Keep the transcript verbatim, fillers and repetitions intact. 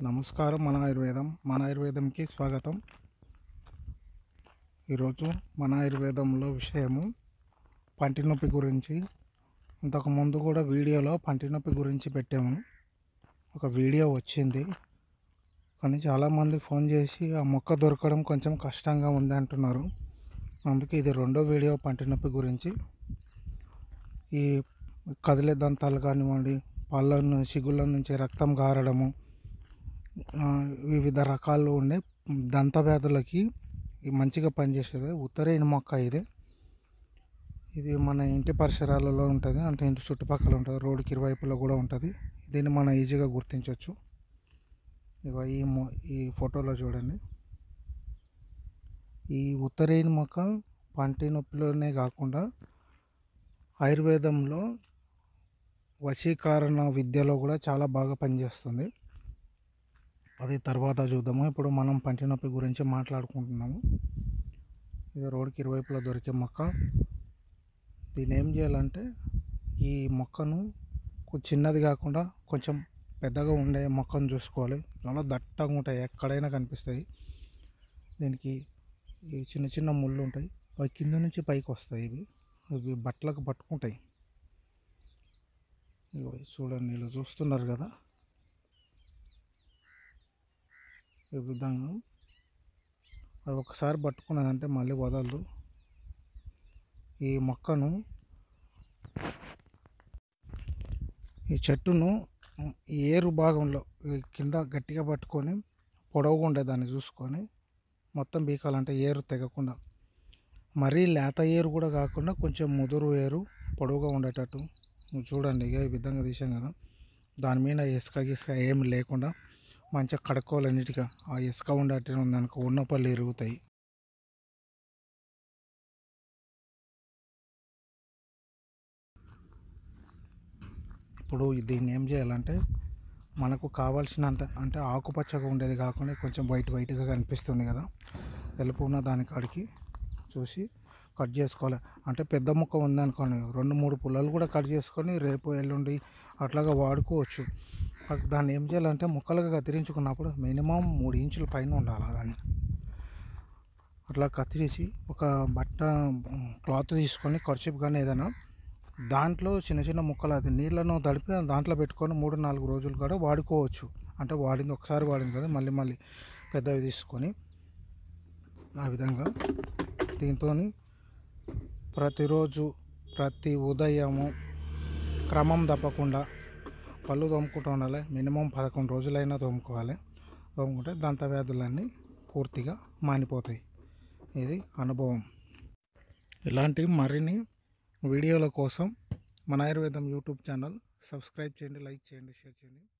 నమస్కారం. మన ఆయుర్వేదం మన ఆయుర్వేదంకి స్వాగతం. ఈరోజు మన ఆయుర్వేదంలో విషయము పంటి నొప్పి గురించి. ఇంతకుముందు కూడా వీడియోలో పంటి నొప్పి గురించి పెట్టాము. ఒక వీడియో వచ్చింది, కానీ చాలామంది ఫోన్ చేసి ఆ మొక్క దొరకడం కొంచెం కష్టంగా ఉంది అంటున్నారు. అందుకే ఇది రెండో వీడియో పంటి నొప్పి గురించి. ఈ కదిలే దంతాలు కానివ్వండి, పళ్ళ చిగుళ్ళ నుంచి రక్తం గారడము, వివిధ రకాలు ఉండే దంత వ్యాధులకి మంచిగా పనిచేసేది ఉత్తరేణి మొక్క. ఇది ఇది మన ఇంటి పరిసరాలలో ఉంటుంది, అంటే ఇంటి చుట్టుపక్కల ఉంటుంది, రోడ్డుకి ఇరువైపులో కూడా ఉంటుంది. దీన్ని మనం ఈజీగా గుర్తించవచ్చు. ఇక ఈ మొ ఈ ఫోటోలో చూడండి. ఈ ఉత్తరేణి మొక్క పంటి నొప్పిలోనే కాకుండా ఆయుర్వేదంలో వశీకరణ విద్యలో కూడా చాలా బాగా పనిచేస్తుంది. అది తర్వాత చూద్దాము. ఇప్పుడు మనం పంటి నొప్పి గురించి మాట్లాడుకుంటున్నాము. ఇది రోడ్డుకి ఇరువైపులా దొరికే మొక్క. దీన్ని ఏం చేయాలంటే, ఈ మొక్కను చిన్నది కాకుండా కొంచెం పెద్దగా ఉండే మొక్కను చూసుకోవాలి. చాలా దట్టంగా ఉంటాయి, ఎక్కడైనా కనిపిస్తాయి. దీనికి ఈ చిన్న చిన్న ముళ్ళు ఉంటాయి, అవి కింద నుంచి పైకి వస్తాయి. ఇవి ఇవి బట్టలకు పట్టుకుంటాయి. ఇవి చూడండి, ఇలా చూస్తున్నారు కదా. ఈ విధంగా అది ఒకసారి పట్టుకున్నదంటే మళ్ళీ వదలదు. ఈ మొక్కను, ఈ చెట్టును ఏరు భాగంలో కింద గట్టిగా పట్టుకొని పొడవుగా ఉండేదాన్ని చూసుకొని మొత్తం బీకాలంటే, ఏరు తెగకుండా. మరీ లేత ఏరు కూడా కాకుండా కొంచెం ముదురు ఏరు, పొడవుగా ఉండేటట్టు చూడండి. ఇక ఈ విధంగా తీసాం కదా, దాని మీద ఇసుక గిసుక ఏమి లేకుండా మంచిగా కడుక్కోవాలి నీట్గా. ఆ ఇసుక ఉండేట్టు ఉందనుకో, ఉన్న పళ్ళు ఇరుగుతాయి. ఇప్పుడు దీన్ని ఏం చేయాలంటే, మనకు కావాల్సినంత, అంటే ఆకుపచ్చగా ఉండేది కాకుండా కొంచెం వైట్ వైట్గా కనిపిస్తుంది కదా, ఎలుపు ఉన్న దాని కాడికి చూసి కట్ చేసుకోవాలి. అంటే పెద్ద ముక్క ఉందనుకోండి, రెండు మూడు పుల్లలు కూడా కట్ చేసుకొని రేపు ఎల్లుండి అట్లాగా వాడుకోవచ్చు. దాన్ని ఏం చేయాలంటే, ముక్కలుగా కత్తిరించుకున్నప్పుడు మినిమం మూడు ఇంచుల పైన ఉండాలి. దాన్ని అట్లా కత్తిరించి ఒక బట్ట క్లాత్ తీసుకొని, కర్చీఫ్ కానీ ఏదైనా, దాంట్లో చిన్న చిన్న ముక్కలు అది నీళ్ళను తడిపి దాంట్లో పెట్టుకొని మూడు నాలుగు రోజులు కూడా వాడుకోవచ్చు. అంటే వాడింది ఒకసారి వాడింది కదా, మళ్ళీ మళ్ళీ పెద్దవి తీసుకొని ఆ విధంగా దీంతో ప్రతిరోజు ప్రతి ఉదయము క్రమం తప్పకుండా పళ్ళు తోముకుంటూ ఉండాలి. మినిమం పదకొండు రోజులైనా తోముకోవాలి. తోముకుంటే దంత వ్యాధులన్నీ పూర్తిగా మానిపోతాయి. ఇది అనుభవం. ఇలాంటి మరిన్ని వీడియోల కోసం మన ఆయుర్వేదం యూట్యూబ్ ఛానల్ సబ్స్క్రైబ్ చేయండి, లైక్ చేయండి, షేర్ చేయండి.